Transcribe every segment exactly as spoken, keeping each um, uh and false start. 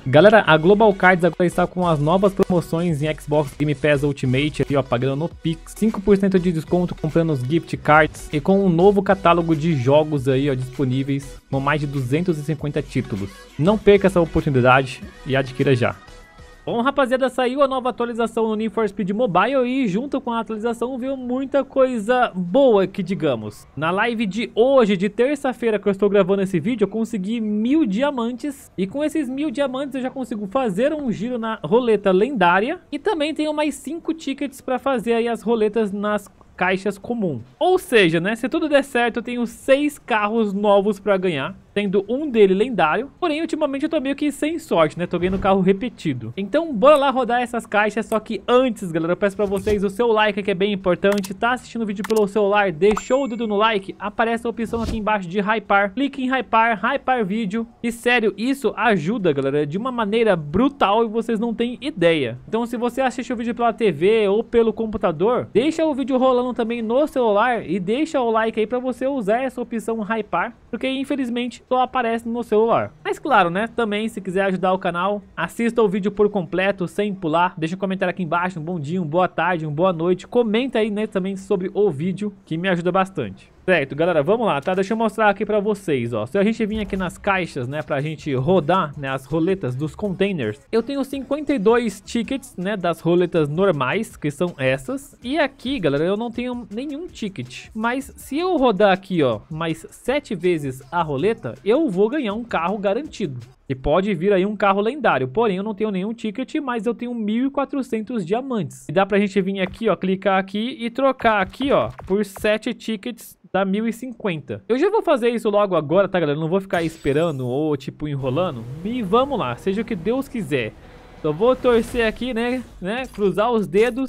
Galera, a Global Cards agora está com as novas promoções em Xbox Game Pass Ultimate, aqui ó, pagando no Pix, cinco por cento de desconto comprando os Gift Cards e com um novo catálogo de jogos aí ó, disponíveis com mais de duzentos e cinquenta títulos. Não perca essa oportunidade e adquira já. Bom, rapaziada, saiu a nova atualização no Need for Speed Mobile e junto com a atualização veio muita coisa boa que digamos. Na live de hoje, de terça-feira que eu estou gravando esse vídeo, eu consegui mil diamantes. E com esses mil diamantes eu já consigo fazer um giro na roleta lendária. E também tenho mais cinco tickets para fazer aí as roletas nas caixas comum. Ou seja, né, se tudo der certo eu tenho seis carros novos para ganhar, tendo um dele lendário. Porém, ultimamente eu tô meio que sem sorte, né? Tô ganhando carro repetido. Então, bora lá rodar essas caixas. Só que antes, galera, eu peço pra vocês o seu like, que é bem importante. Tá assistindo o vídeo pelo celular, deixou o dedo no like, aparece a opção aqui embaixo de hypar. Clique em hypar, hypar vídeo. E sério, isso ajuda, galera, de uma maneira brutal e vocês não têm ideia. Então, se você assiste o vídeo pela T V ou pelo computador, deixa o vídeo rolando também no celular e deixa o like aí pra você usar essa opção hypar, porque infelizmente só aparece no celular. Mas claro, né, também se quiser ajudar o canal, assista o vídeo por completo, sem pular, deixa um comentário aqui embaixo, um bom dia, uma boa tarde, uma boa noite, comenta aí, né, também sobre o vídeo, que me ajuda bastante. Certo, galera, vamos lá, tá? Deixa eu mostrar aqui pra vocês, ó. Se a gente vir aqui nas caixas, né, pra gente rodar, né, as roletas dos containers, eu tenho cinquenta e dois tickets, né, das roletas normais, que são essas. E aqui, galera, eu não tenho nenhum ticket. Mas se eu rodar aqui, ó, mais sete vezes a roleta, eu vou ganhar um carro garantido. E pode vir aí um carro lendário, porém eu não tenho nenhum ticket, mas eu tenho mil e quatrocentos diamantes. E dá pra gente vir aqui, ó, clicar aqui e trocar aqui, ó, por sete tickets da mil e cinquenta. Eu já vou fazer isso logo agora, tá, galera? Não vou ficar esperando ou, tipo, enrolando. E vamos lá, seja o que Deus quiser. Só vou torcer aqui, né, né, cruzar os dedos.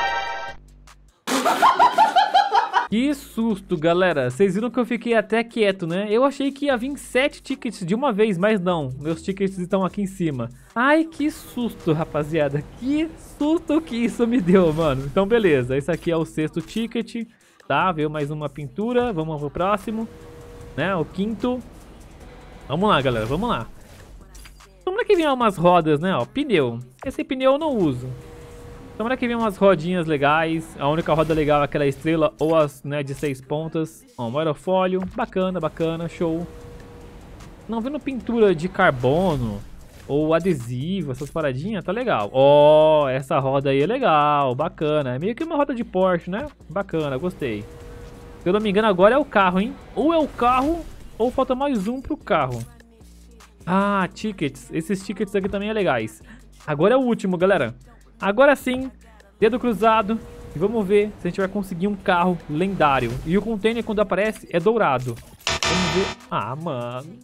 Que susto, galera. Vocês viram que eu fiquei até quieto, né? Eu achei que ia vir sete tickets de uma vez, mas não. Meus tickets estão aqui em cima. Ai, que susto, rapaziada. Que susto que isso me deu, mano. Então, beleza. Esse aqui é o sexto ticket. Tá, veio mais uma pintura. Vamos pro próximo. Né, o quinto. Vamos lá, galera. Vamos lá. Tomara que venha umas rodas, né? Ó, pneu. Esse pneu eu não uso. Tomara que venha umas rodinhas legais. A única roda legal é aquela estrela ou as, né, de seis pontas. Ó, um aerofólio. Bacana, bacana, show. Não vendo pintura de carbono ou adesivo, essas paradinhas, tá legal. Ó, essa roda aí é legal, bacana. É meio que uma roda de Porsche, né? Bacana, gostei. Se eu não me engano, agora é o carro, hein? Ou é o carro, ou falta mais um pro carro. Ah, tickets. Esses tickets aqui também é legais. Agora é o último, galera. Agora sim, dedo cruzado. E vamos ver se a gente vai conseguir um carro lendário. E o container, quando aparece, é dourado. Vamos ver. Ah, mano.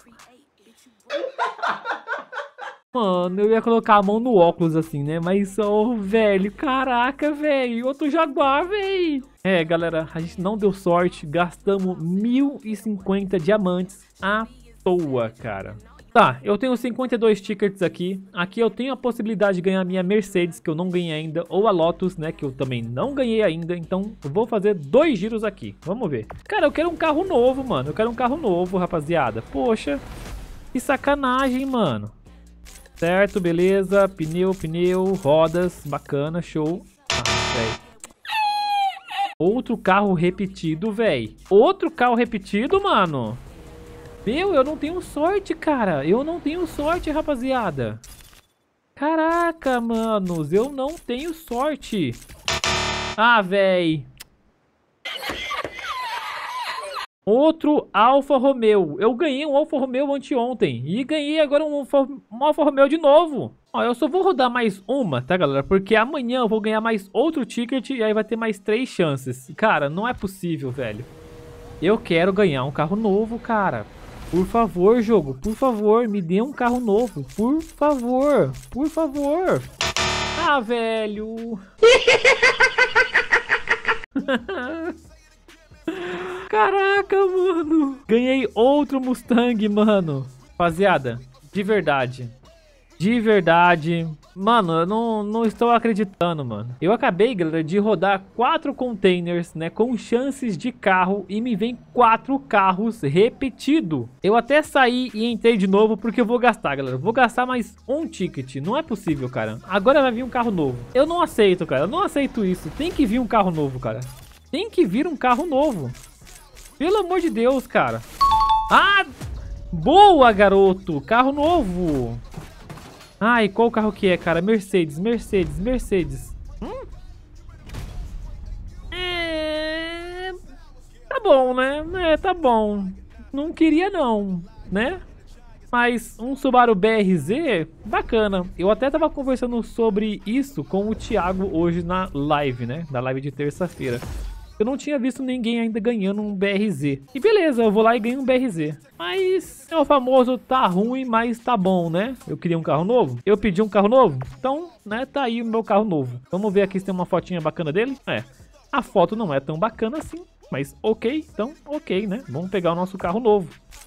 Mano, eu ia colocar a mão no óculos assim, né? Mas, oh, velho, caraca, velho. Outro Jaguar, velho. É, galera, a gente não deu sorte. Gastamos mil e cinquenta diamantes à toa, cara. Tá, eu tenho cinquenta e dois tickets aqui. Aqui eu tenho a possibilidade de ganhar a minha Mercedes, que eu não ganhei ainda. Ou a Lotus, né, que eu também não ganhei ainda. Então eu vou fazer dois giros aqui. Vamos ver. Cara, eu quero um carro novo, mano. Eu quero um carro novo, rapaziada. Poxa, que sacanagem, mano. Certo, beleza. Pneu, pneu, rodas. Bacana, show. Ah, velho. Outro carro repetido, velho. Outro carro repetido, mano. Meu, eu não tenho sorte, cara. Eu não tenho sorte, rapaziada. Caraca, manos. Eu não tenho sorte. Ah, véi. Outro Alfa Romeo. Eu ganhei um Alfa Romeo anteontem. E ganhei agora um Alfa, um Alfa Romeo de novo. Ó, eu só vou rodar mais uma, tá, galera? Porque amanhã eu vou ganhar mais outro ticket. E aí vai ter mais três chances. Cara, não é possível, velho. Eu quero ganhar um carro novo, cara. Por favor, jogo, por favor, me dê um carro novo. Por favor, por favor. Ah, velho. Caraca, mano. Ganhei outro Mustang, mano. Rapaziada, de verdade. De verdade. Mano, eu não, não estou acreditando, mano. Eu acabei, galera, de rodar quatro containers, né, com chances de carro e me vem quatro carros repetido. Eu até saí e entrei de novo porque eu vou gastar, galera. Vou gastar mais um ticket. Não é possível, cara. Agora vai vir um carro novo. Eu não aceito, cara. Eu não aceito isso. Tem que vir um carro novo, cara. Tem que vir um carro novo. Pelo amor de Deus, cara. Ah, boa, garoto. Carro novo. Ai, qual carro que é, cara? Mercedes, Mercedes, Mercedes. Hum? É... Tá bom, né? É, tá bom. Não queria não, né? Mas um Subaru B R Z, bacana. Eu até tava conversando sobre isso com o Thiago hoje na live, né? Na live de terça-feira. Eu não tinha visto ninguém ainda ganhando um B R Z. E beleza, eu vou lá e ganho um B R Z. Mas é o famoso tá ruim, mas tá bom, né? Eu queria um carro novo. Eu pedi um carro novo. Então, né, tá aí o meu carro novo. Vamos ver aqui se tem uma fotinha bacana dele. É, a foto não é tão bacana assim. Mas ok, então ok, né? Vamos pegar o nosso carro novo.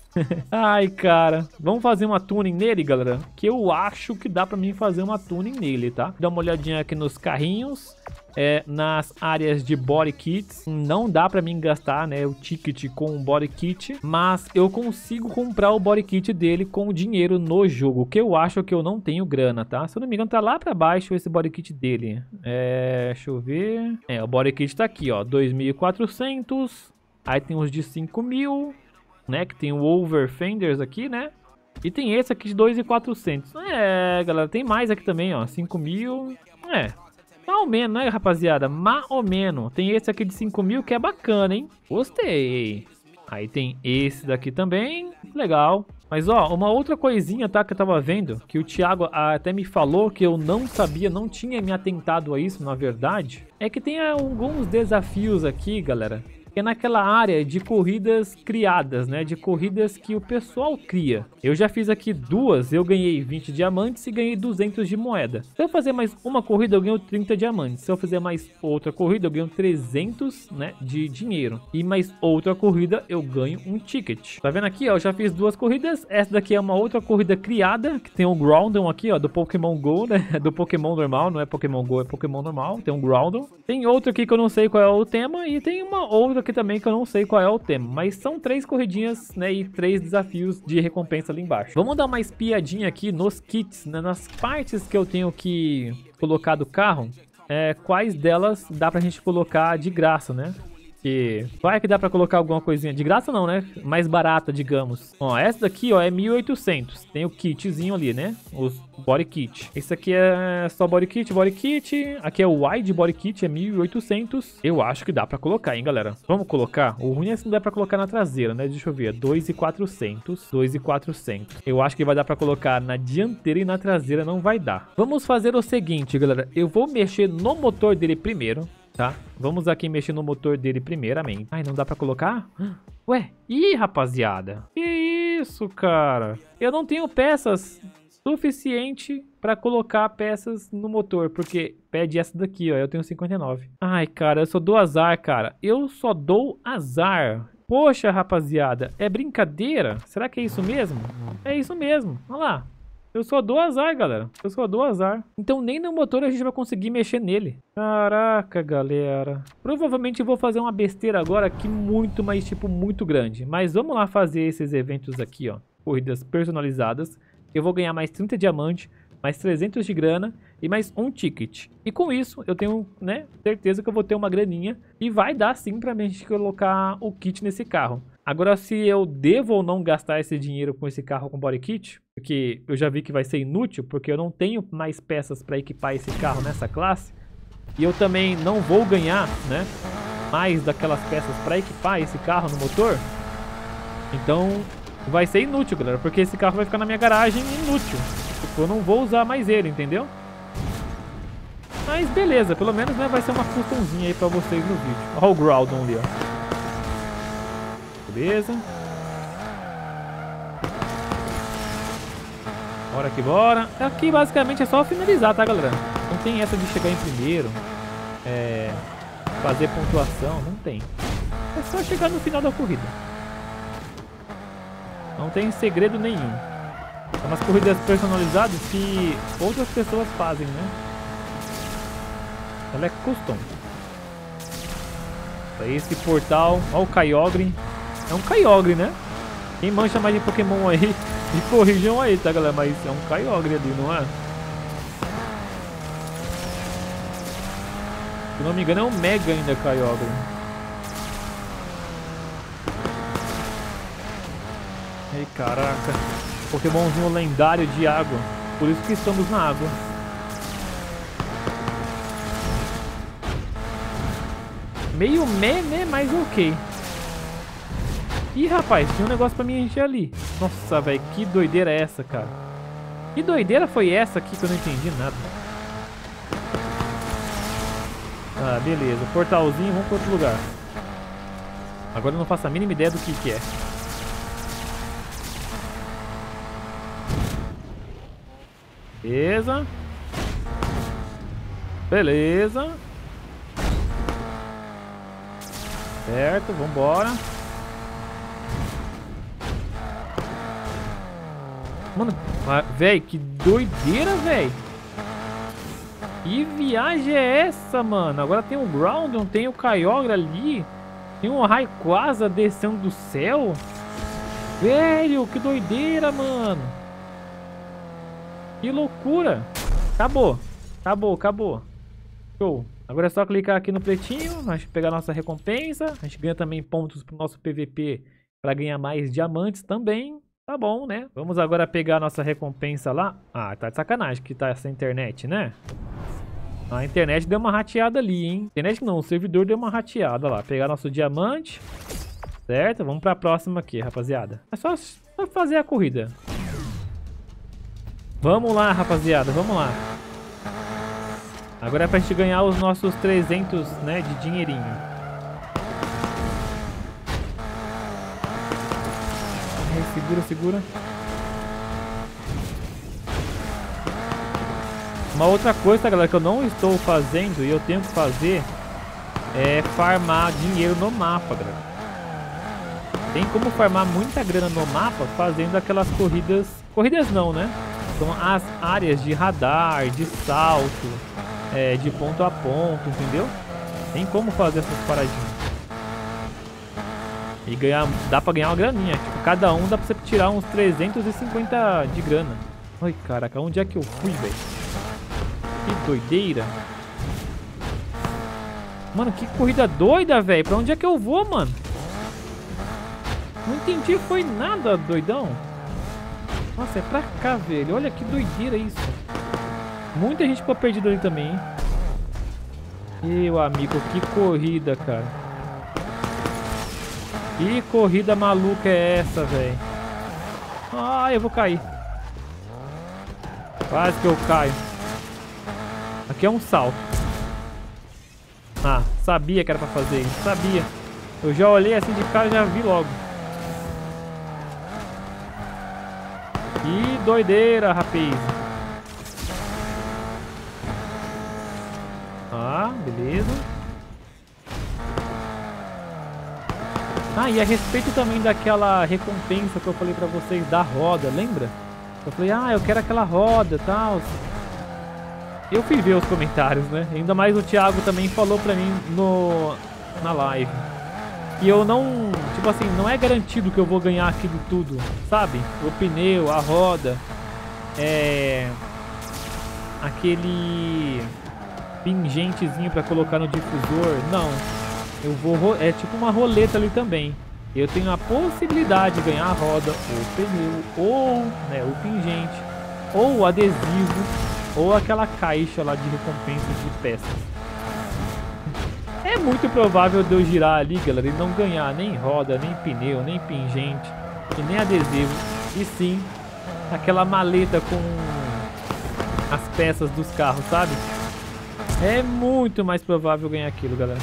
Ai, cara. Vamos fazer uma tuning nele, galera. Que eu acho que dá pra mim fazer uma tuning nele, tá? Dá uma olhadinha aqui nos carrinhos. É, nas áreas de body kits, não dá pra mim gastar, né, o ticket com o body kit, mas eu consigo comprar o body kit dele com o dinheiro no jogo, que eu acho que eu não tenho grana, tá? Se eu não me engano, tá lá pra baixo esse body kit dele. É, deixa eu ver. É, o body kit tá aqui, ó, dois mil e quatrocentos. Aí tem os de cinco mil, né, que tem o over fenders aqui, né? E tem esse aqui de dois mil e quatrocentos. É, galera, tem mais aqui também, ó, cinco mil. É. Mais ou menos, né, rapaziada? Mais ou menos. Tem esse aqui de cinco mil que é bacana, hein? Gostei. Aí tem esse daqui também. Legal. Mas, ó, uma outra coisinha, tá, que eu tava vendo, que o Thiago até me falou que eu não sabia, não tinha me atentado a isso, na verdade, é que tem alguns desafios aqui, galera, que é naquela área de corridas criadas, né? De corridas que o pessoal cria. Eu já fiz aqui duas, eu ganhei vinte diamantes e ganhei duzentos de moeda. Se eu fazer mais uma corrida, eu ganho trinta diamantes. Se eu fizer mais outra corrida, eu ganho trezentos, né, de dinheiro. E mais outra corrida, eu ganho um ticket. Tá vendo aqui, ó? Eu já fiz duas corridas. Essa daqui é uma outra corrida criada, que tem um Groudon aqui, ó, do Pokémon Go, né? Do Pokémon normal, não é Pokémon Go, é Pokémon normal. Tem um Groudon. Tem outro aqui que eu não sei qual é o tema e tem uma outra aqui também que eu não sei qual é o tema, mas são três corridinhas, né, e três desafios de recompensa ali embaixo. Vamos dar uma espiadinha aqui nos kits, né, nas partes que eu tenho que colocar do carro, é, quais delas dá pra gente colocar de graça, né? Que vai que dá pra colocar alguma coisinha de graça não, né? Mais barata, digamos. Ó, essa daqui, ó, é mil e oitocentos. Tem o kitzinho ali, né? Os body kit. Esse aqui é só body kit, body kit. Aqui é o wide body kit, é mil e oitocentos. Eu acho que dá pra colocar, hein, galera? Vamos colocar? O ruim é se não dá pra colocar na traseira, né? Deixa eu ver. dois mil e quatrocentos. dois mil e quatrocentos. Eu acho que vai dar pra colocar na dianteira e na traseira não vai dar. Vamos fazer o seguinte, galera. Eu vou mexer no motor dele primeiro. Tá? Vamos aqui mexer no motor dele primeiramente. Ai, não dá pra colocar? Ué, ih, rapaziada. Que isso, cara? Eu não tenho peças suficiente pra colocar peças no motor, porque pede essa daqui, ó. Eu tenho cinquenta e nove. Ai, cara, eu só dou azar, cara. Eu só dou azar. Poxa, rapaziada, é brincadeira? Será que é isso mesmo? É isso mesmo. Olha lá. Eu só dou azar, galera. Eu só dou azar. Então nem no motor a gente vai conseguir mexer nele. Caraca, galera. Provavelmente eu vou fazer uma besteira agora aqui muito, mas tipo muito grande. Mas vamos lá fazer esses eventos aqui, ó. Corridas personalizadas. Eu vou ganhar mais trinta diamantes, mais trezentos de grana e mais um ticket. E com isso eu tenho, né, certeza que eu vou ter uma graninha. E vai dar sim pra gente colocar o kit nesse carro. Agora, se eu devo ou não gastar esse dinheiro com esse carro com body kit, porque eu já vi que vai ser inútil, porque eu não tenho mais peças para equipar esse carro nessa classe, e eu também não vou ganhar, né, mais daquelas peças para equipar esse carro no motor, então vai ser inútil, galera, porque esse carro vai ficar na minha garagem inútil. Tipo, eu não vou usar mais ele, entendeu? Mas beleza, pelo menos, né, vai ser uma customzinha aí para vocês no vídeo. Olha o Groudon ali, ó. Beleza. Bora que bora. Aqui basicamente é só finalizar, tá, galera? Não tem essa de chegar em primeiro, é, fazer pontuação, não tem. É só chegar no final da corrida. Não tem segredo nenhum. São umas corridas personalizadas que outras pessoas fazem, né? Ela é custom. Aí esse portal, ó o Kyogre. É um Kyogre, né? Quem mancha mais de Pokémon aí, me corrijam aí, tá, galera? Mas é um Kyogre ali, não é? Se não me engano é um Mega ainda, Kyogre. Ai, caraca. Pokémonzinho lendário de água. Por isso que estamos na água. Meio meh, né? Mas ok. Ih, rapaz, tinha um negócio pra me encher ali. Nossa, velho, que doideira é essa, cara? Que doideira foi essa aqui que eu não entendi nada? Ah, beleza. Portalzinho, vamos pra outro lugar. Agora eu não faço a mínima ideia do que que é. Beleza. Beleza. Certo, vambora. Mano, velho, que doideira, velho. Que viagem é essa, mano? Agora tem o Groudon, tem o Kyogre ali. Tem um Rayquaza descendo do céu. Velho, que doideira, mano. Que loucura. Acabou. Acabou, acabou. Show. Agora é só clicar aqui no pretinho. A gente pegar a nossa recompensa. A gente ganha também pontos pro nosso P V P para ganhar mais diamantes também. Tá bom, né? Vamos agora pegar a nossa recompensa lá. Ah, tá de sacanagem que tá essa internet, né? A internet deu uma rateada ali, hein? Internet não, o servidor deu uma rateada lá. Pegar nosso diamante. Certo? Vamos pra próxima aqui, rapaziada. É só, só fazer a corrida. Vamos lá, rapaziada. Vamos lá. Agora é pra gente ganhar os nossos trezentos, né, de dinheirinho. Segura, segura. Uma outra coisa, galera, que eu não estou fazendo e eu tenho que fazer é farmar dinheiro no mapa, galera. Tem como farmar muita grana no mapa fazendo aquelas corridas... Corridas não, né? São as áreas de radar, de salto, é, de ponto a ponto, entendeu? Tem como fazer essas paradinhas. E ganhar, dá pra ganhar uma graninha. Tipo, cada um dá pra você tirar uns trezentos e cinquenta de grana. Ai, caraca, onde é que eu fui, velho? Que doideira. Mano, que corrida doida, velho. Pra onde é que eu vou, mano? Não entendi, foi nada, doidão. Nossa, é pra cá, velho. Olha que doideira isso. Muita gente ficou perdida ali também, hein? Meu amigo, que corrida, cara. Que corrida maluca é essa, velho? Ah, eu vou cair. Quase que eu caio. Aqui é um salto. Ah, sabia que era pra fazer isso. Sabia. Eu já olhei assim de cara e já vi logo. Que doideira, rapaz. Ah, beleza. Ah, e a respeito também daquela recompensa que eu falei pra vocês da roda, lembra? Eu falei, ah, eu quero aquela roda e tal. Eu fui ver os comentários, né? Ainda mais o Thiago também falou pra mim no, na live. E eu não, tipo assim, não é garantido que eu vou ganhar aquilo tudo, sabe? O pneu, a roda, é... aquele pingentezinho pra colocar no difusor, não. Eu vou, é tipo uma roleta ali também. Eu tenho a possibilidade de ganhar a roda, ou o pneu, ou né, o pingente, ou o adesivo, ou aquela caixa lá de recompensa de peças. É muito provável de eu girar ali, galera, e não ganhar nem roda, nem pneu, nem pingente, e nem adesivo. E sim, aquela maleta com as peças dos carros, sabe? É muito mais provável ganhar aquilo, galera.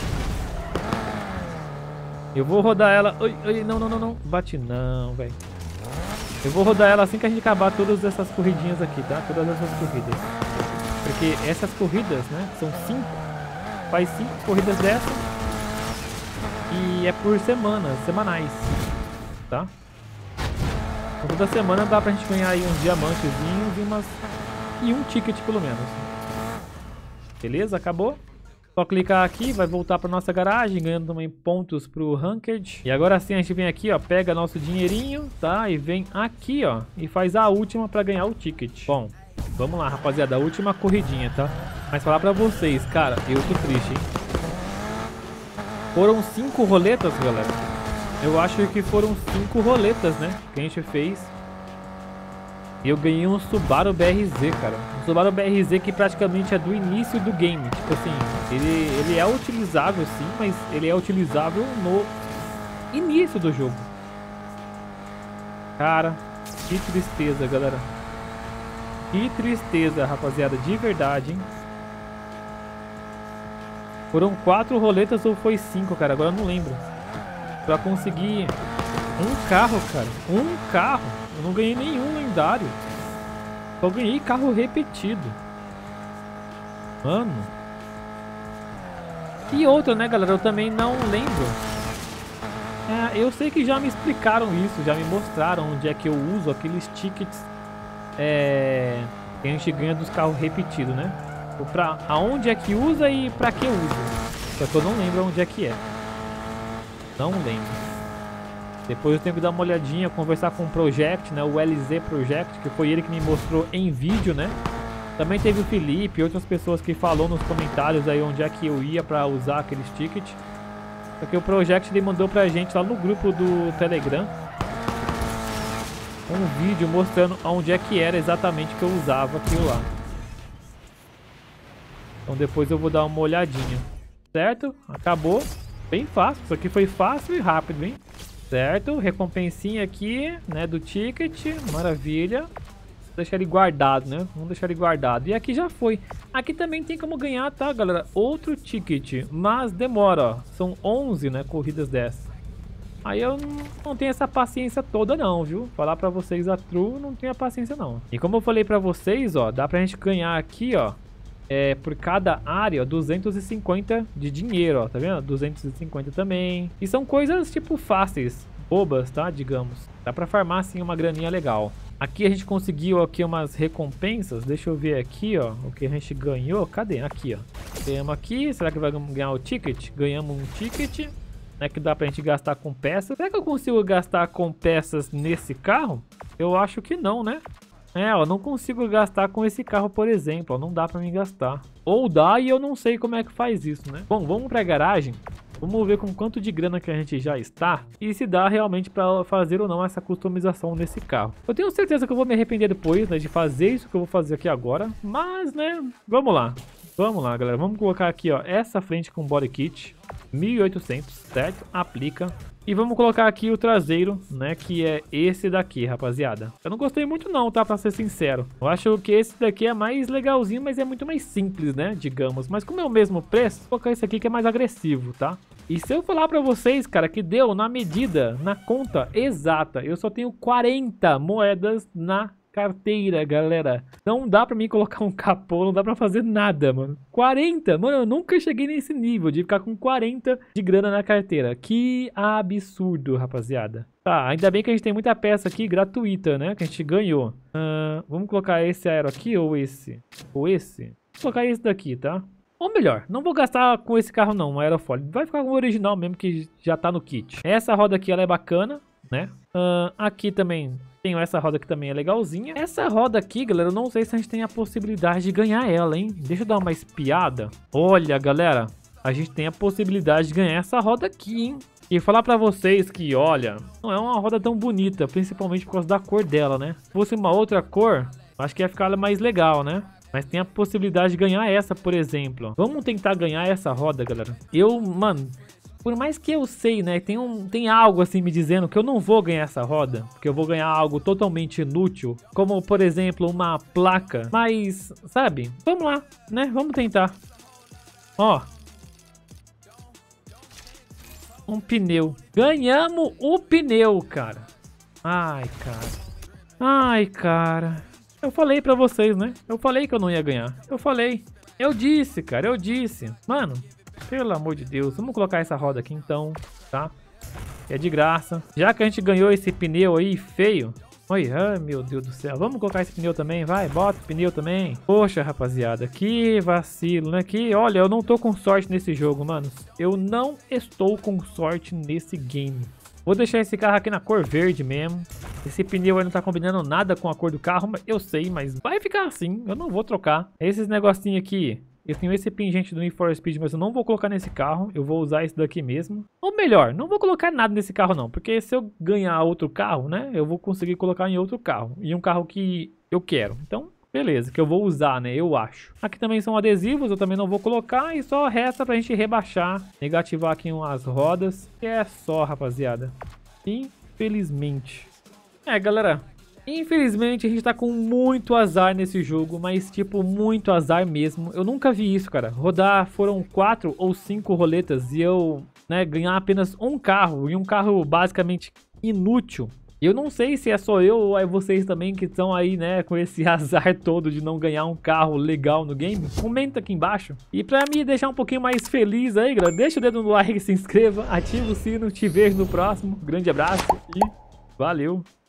Eu vou rodar ela... Oi, oi, não, não, não, não. Bate não, velho. Eu vou rodar ela assim que a gente acabar todas essas corridinhas aqui, tá? Todas essas corridas. Porque essas corridas, né? São cinco. Faz cinco corridas dessa. E é por semana, semanais. Tá? Então, toda semana dá pra gente ganhar aí uns diamantezinhos e umas... E um ticket pelo menos. Beleza? Acabou? Só clicar aqui, vai voltar pra nossa garagem, ganhando também pontos pro Ranked. E agora sim a gente vem aqui, ó, pega nosso dinheirinho, tá? E vem aqui, ó, e faz a última pra ganhar o ticket. Bom, vamos lá, rapaziada, a última corridinha, tá? Mas falar pra vocês, cara, eu tô triste, hein? Foram cinco roletas, galera. Eu acho que foram cinco roletas, né? Que a gente fez. E eu ganhei um Subaru B R Z, cara. Um Subaru B R Z que praticamente é do início do game. Tipo assim, ele, ele é utilizável sim, mas ele é utilizável no início do jogo. Cara, que tristeza, galera. Que tristeza, rapaziada. De verdade, hein? Foram quatro roletas ou foi cinco, cara? Agora eu não lembro. Pra conseguir um carro, cara. Um carro. Eu não ganhei nenhum lendário. Só ganhei carro repetido. Mano. E outra, né, galera? Eu também não lembro. É, eu sei que já me explicaram isso. Já me mostraram onde é que eu uso aqueles tickets é, que a gente ganha dos carros repetidos, né? Pra aonde é que usa e pra que usa. Só que eu não lembro onde é que é. Não lembro. Depois eu tenho que dar uma olhadinha, conversar com o Project, né? O L Z Project, que foi ele que me mostrou em vídeo, né? Também teve o Felipe e outras pessoas que falou nos comentários aí onde é que eu ia pra usar aqueles tickets. Porque o Project ele mandou pra gente lá no grupo do Telegram um vídeo mostrando onde é que era exatamente que eu usava aquilo lá. Então depois eu vou dar uma olhadinha. Certo? Acabou. Bem fácil. Isso aqui foi fácil e rápido, hein? Certo? Recompensinha aqui, né? Do ticket. Maravilha. Vou deixar ele guardado, né? Vamos deixar ele guardado. E aqui já foi. Aqui também tem como ganhar, tá, galera? Outro ticket. Mas demora, ó. São onze, né? Corridas dessas. Aí eu não tenho essa paciência toda não, viu? Falar pra vocês a true, não tenho a paciência não. E como eu falei pra vocês, ó. Dá pra gente ganhar aqui, ó. É, por cada área, ó, duzentos e cinquenta de dinheiro, ó, tá vendo? duzentos e cinquenta também. E são coisas, tipo, fáceis, bobas, tá? Digamos. Dá pra farmar, assim, uma graninha legal. Aqui a gente conseguiu aqui umas recompensas. Deixa eu ver aqui, ó, o que a gente ganhou. Cadê? Aqui, ó. Ganhamos aqui. Será que vai ganhar o ticket? Ganhamos um ticket, né? Que dá pra gente gastar com peças. Será que eu consigo gastar com peças nesse carro? Eu acho que não, né? É, ó, não consigo gastar com esse carro, por exemplo, ó, não dá pra me gastar. Ou dá e eu não sei como é que faz isso, né? Bom, vamos pra garagem, vamos ver com quanto de grana que a gente já está e se dá realmente pra fazer ou não essa customização nesse carro. Eu tenho certeza que eu vou me arrepender depois, né, de fazer isso que eu vou fazer aqui agora, mas, né, vamos lá. Vamos lá, galera, vamos colocar aqui, ó, essa frente com body kit, mil e oitocentos, certo? Aplica. E vamos colocar aqui o traseiro, né, que é esse daqui, rapaziada. Eu não gostei muito não, tá, pra ser sincero. Eu acho que esse daqui é mais legalzinho, mas é muito mais simples, né, digamos. Mas como é o mesmo preço, vou colocar esse aqui que é mais agressivo, tá? E se eu falar pra vocês, cara, que deu na medida, na conta exata, eu só tenho quarenta moedas na carteira, galera. Não dá pra mim colocar um capô, não dá pra fazer nada, mano. quarenta? Mano, eu nunca cheguei nesse nível de ficar com quarenta de grana na carteira. Que absurdo, rapaziada. Tá, ainda bem que a gente tem muita peça aqui gratuita, né? Que a gente ganhou. Uh, vamos colocar esse aero aqui ou esse? Ou esse? Vou colocar esse daqui, tá? Ou melhor, não vou gastar com esse carro não, um aerofólio. Vai ficar com o original mesmo que já tá no kit. Essa roda aqui, ela é bacana, né? Uh, aqui também... Tenho essa roda que também é legalzinha. Essa roda aqui, galera, eu não sei se a gente tem a possibilidade de ganhar ela, hein? Deixa eu dar uma espiada. Olha, galera, a gente tem a possibilidade de ganhar essa roda aqui, hein? E falar pra vocês que, olha, não é uma roda tão bonita, principalmente por causa da cor dela, né? Se fosse uma outra cor, acho que ia ficar mais legal, né? Mas tem a possibilidade de ganhar essa, por exemplo. Vamos tentar ganhar essa roda, galera. Eu, mano... Por mais que eu sei, né, tem, um, tem algo assim me dizendo que eu não vou ganhar essa roda, porque eu vou ganhar algo totalmente inútil, como, por exemplo, uma placa. Mas, sabe, vamos lá, né, vamos tentar. Ó. Um pneu. Ganhamos o pneu, cara. Ai, cara. Ai, cara. Eu falei pra vocês, né, eu falei que eu não ia ganhar. Eu falei. Eu disse, cara, eu disse. Mano... Pelo amor de Deus, vamos colocar essa roda aqui então, tá? É de graça. Já que a gente ganhou esse pneu aí feio, Oi, ai meu Deus do céu. Vamos colocar esse pneu também, vai, bota o pneu também. Poxa, rapaziada, que vacilo, né? Que, olha, eu não tô com sorte nesse jogo, manos. Eu não estou com sorte nesse game. Vou deixar esse carro aqui na cor verde mesmo. Esse pneu aí não tá combinando nada com a cor do carro, mas eu sei, mas vai ficar assim. Eu não vou trocar. Esses negocinhos aqui, eu tenho esse pingente do Need for Speed, mas eu não vou colocar nesse carro. Eu vou usar esse daqui mesmo. Ou melhor, não vou colocar nada nesse carro não, porque se eu ganhar outro carro, né, eu vou conseguir colocar em outro carro. E um carro que eu quero. Então, beleza, que eu vou usar, né, eu acho. Aqui também são adesivos, eu também não vou colocar. E só resta pra gente rebaixar, negativar aqui umas rodas. E é só, rapaziada. Infelizmente. É, galera, infelizmente a gente tá com muito azar nesse jogo, mas tipo, muito azar mesmo. Eu nunca vi isso, cara. Rodar foram quatro ou cinco roletas e eu, né, ganhar apenas um carro, e um carro basicamente inútil. Eu não sei se é só eu ou é vocês também que estão aí, né, com esse azar todo de não ganhar um carro legal no game. Comenta aqui embaixo. E pra me deixar um pouquinho mais feliz aí, galera, deixa o dedo no like, se inscreva, ativa o sino, te vejo no próximo. Grande abraço e valeu!